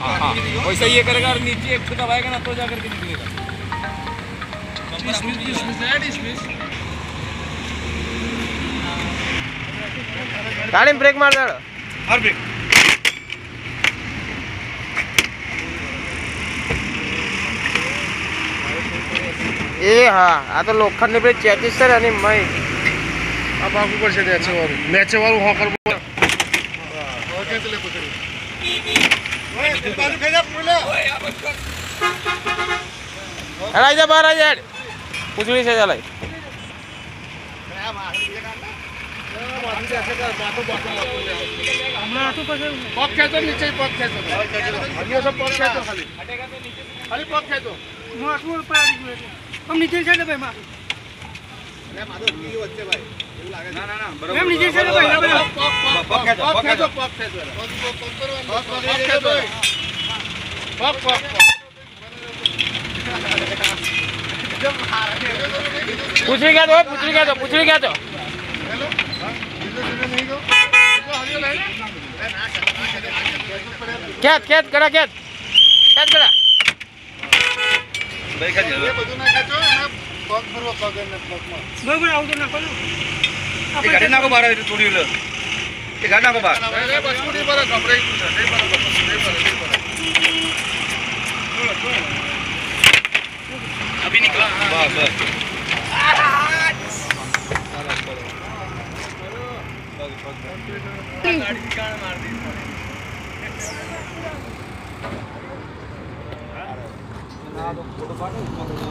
हाँ वैसा ये करेगा और नीचे एक दबाएगा ना तो जाकर के निकलेगा। गाड़ी में ब्रेक मार दे और ब्रेक ए हाँ आ तो लोखंड ने चेतीस सर आणि मैं अब आगू पर से मैच वालों हो कर और कैसे ले कुछ ओए बाजू खेजा पूरा अरे जा बाहर आ जा पुछड़ी से चलाई हमरा तो पग खेतो नीचे पग खेतो ये सब पग खेतो खाली खाली पग खेतो माथू ऊपर आ गई हम नीचे से ले भाई अरे माधव की बच्चे भाई ना ना ना बराबर हम नीचे से ले भाई पग खेतो पग खेतो पग खेतो पग पग पुछड़ी क्या दो पुछड़ी क्या दो खेत करा भाई खा ये બધું ના ખાચો અને પગ ફરવા પગ ને પગમાં બરાબર આવતો ના કોનો એ ગાડી નાખો બહાર થોડી લે એ ગાડી નાખો બહાર અરે બસુડી પર ગભરાઈ ગયું છે નહીં પર अभी निकला बस गाड़ी निकाल मार दी।